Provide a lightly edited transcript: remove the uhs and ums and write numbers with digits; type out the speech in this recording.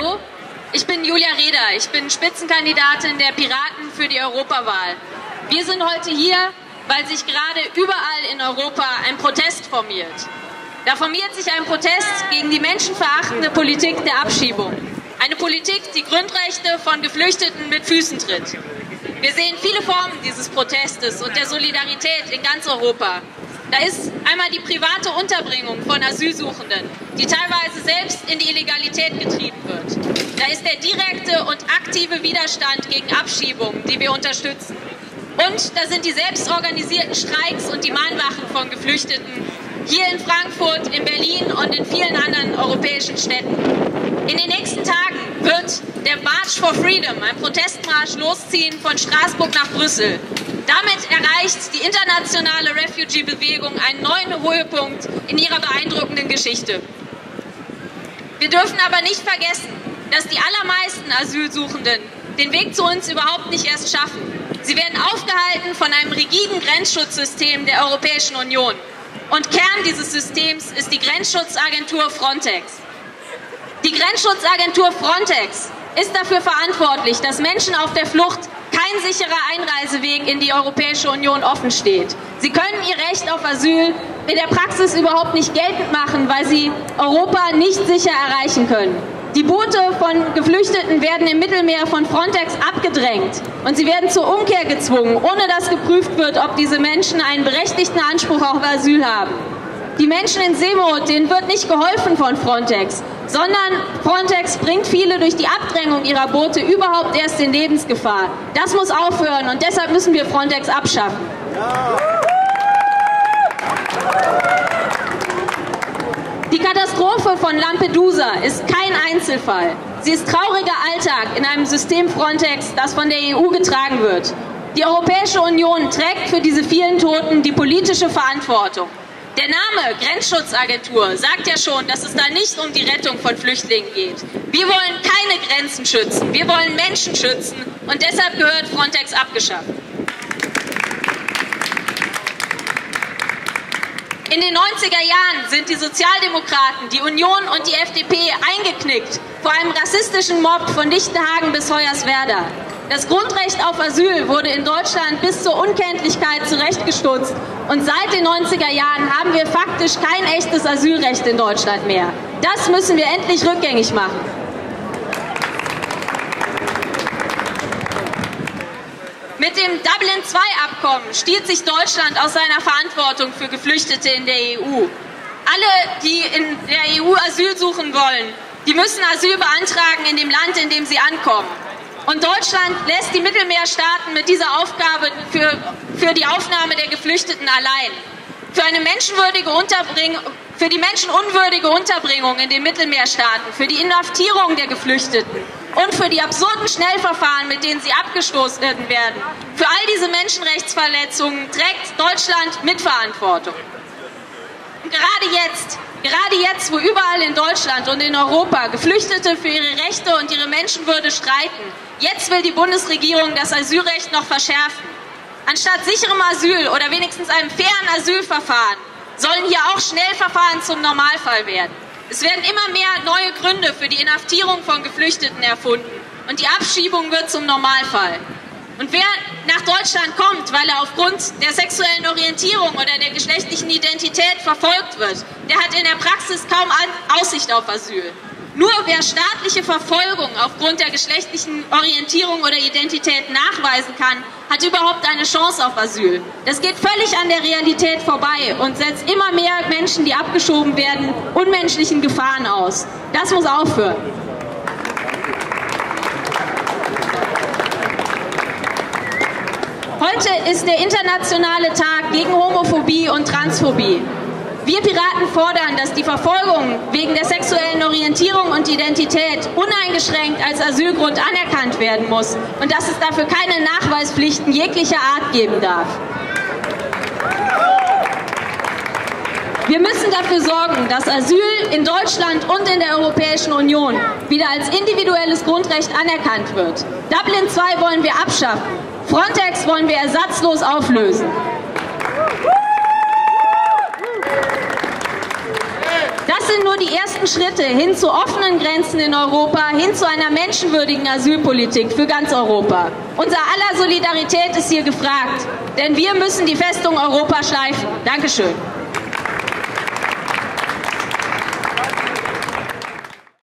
Hallo, ich bin Julia Reda. Ich bin Spitzenkandidatin der Piraten für die Europawahl. Wir sind heute hier, weil sich gerade überall in Europa ein Protest formiert. Da formiert sich ein Protest gegen die menschenverachtende Politik der Abschiebung. Eine Politik, die Grundrechte von Geflüchteten mit Füßen tritt. Wir sehen viele Formen dieses Protestes und der Solidarität in ganz Europa. Da ist einmal die private Unterbringung von Asylsuchenden, die teilweise selbst in die Illegalität getrieben wird. Da ist der direkte und aktive Widerstand gegen Abschiebungen, die wir unterstützen. Und da sind die selbstorganisierten Streiks und die Mahnwachen von Geflüchteten hier in Frankfurt, in Berlin und in vielen anderen europäischen Städten. In den nächsten Tagen wird der March for Freedom, ein Protestmarsch, losziehen von Straßburg nach Brüssel. Damit erreicht die internationale Refugee-Bewegung einen neuen Höhepunkt in ihrer beeindruckenden Geschichte. Wir dürfen aber nicht vergessen, dass die allermeisten Asylsuchenden den Weg zu uns überhaupt nicht erst schaffen. Sie werden aufgehalten von einem rigiden Grenzschutzsystem der Europäischen Union. Und Kern dieses Systems ist die Grenzschutzagentur Frontex. Die Grenzschutzagentur Frontex ist dafür verantwortlich, dass Menschen auf der Flucht kein sicherer Einreiseweg in die Europäische Union offen steht. Sie können ihr Recht auf Asyl in der Praxis überhaupt nicht geltend machen, weil sie Europa nicht sicher erreichen können. Die Boote von Geflüchteten werden im Mittelmeer von Frontex abgedrängt und sie werden zur Umkehr gezwungen, ohne dass geprüft wird, ob diese Menschen einen berechtigten Anspruch auf Asyl haben. Die Menschen in Seenot, denen wird nicht geholfen von Frontex, sondern Frontex bringt viele durch die Abdrängung ihrer Boote überhaupt erst in Lebensgefahr. Das muss aufhören und deshalb müssen wir Frontex abschaffen. Die Katastrophe von Lampedusa ist kein Einzelfall. Sie ist trauriger Alltag in einem System Frontex, das von der EU getragen wird. Die Europäische Union trägt für diese vielen Toten die politische Verantwortung. Der Name Grenzschutzagentur sagt ja schon, dass es da nicht um die Rettung von Flüchtlingen geht. Wir wollen keine Grenzen schützen, wir wollen Menschen schützen und deshalb gehört Frontex abgeschafft. In den 90er Jahren sind die Sozialdemokraten, die Union und die FDP eingeknickt vor einem rassistischen Mob von Lichtenhagen bis Hoyerswerda. Das Grundrecht auf Asyl wurde in Deutschland bis zur Unkenntlichkeit zurechtgestutzt und seit den 90er Jahren haben wir faktisch kein echtes Asylrecht in Deutschland mehr. Das müssen wir endlich rückgängig machen. Mit dem Dublin-II-Abkommen stiehlt sich Deutschland aus seiner Verantwortung für Geflüchtete in der EU. Alle, die in der EU Asyl suchen wollen, die müssen Asyl beantragen in dem Land, in dem sie ankommen. Und Deutschland lässt die Mittelmeerstaaten mit dieser Aufgabe für die Aufnahme der Geflüchteten allein. Für die menschenunwürdige Unterbringung in den Mittelmeerstaaten, für die Inhaftierung der Geflüchteten und für die absurden Schnellverfahren, mit denen sie abgestoßen werden. Für all diese Menschenrechtsverletzungen trägt Deutschland Mitverantwortung. Und gerade jetzt, wo überall in Deutschland und in Europa Geflüchtete für ihre Rechte und ihre Menschenwürde streiten, jetzt will die Bundesregierung das Asylrecht noch verschärfen. Anstatt sicherem Asyl oder wenigstens einem fairen Asylverfahren sollen hier auch Schnellverfahren zum Normalfall werden. Es werden immer mehr neue Gründe für die Inhaftierung von Geflüchteten erfunden und die Abschiebung wird zum Normalfall. Und wer nach Deutschland kommt, weil er aufgrund der sexuellen Orientierung oder der geschlechtlichen Identität verfolgt wird, der hat in der Praxis kaum Aussicht auf Asyl. Nur wer staatliche Verfolgung aufgrund der geschlechtlichen Orientierung oder Identität nachweisen kann, hat überhaupt eine Chance auf Asyl. Das geht völlig an der Realität vorbei und setzt immer mehr Menschen, die abgeschoben werden, unmenschlichen Gefahren aus. Das muss aufhören. Heute ist der internationale Tag gegen Homophobie und Transphobie. Wir Piraten fordern, dass die Verfolgung wegen der sexuellen Orientierung und Identität uneingeschränkt als Asylgrund anerkannt werden muss und dass es dafür keine Nachweispflichten jeglicher Art geben darf. Wir müssen dafür sorgen, dass Asyl in Deutschland und in der Europäischen Union wieder als individuelles Grundrecht anerkannt wird. Dublin II wollen wir abschaffen. Frontex wollen wir ersatzlos auflösen. Das sind nur die ersten Schritte hin zu offenen Grenzen in Europa, hin zu einer menschenwürdigen Asylpolitik für ganz Europa. Unser aller Solidarität ist hier gefragt, denn wir müssen die Festung Europa schleifen. Dankeschön.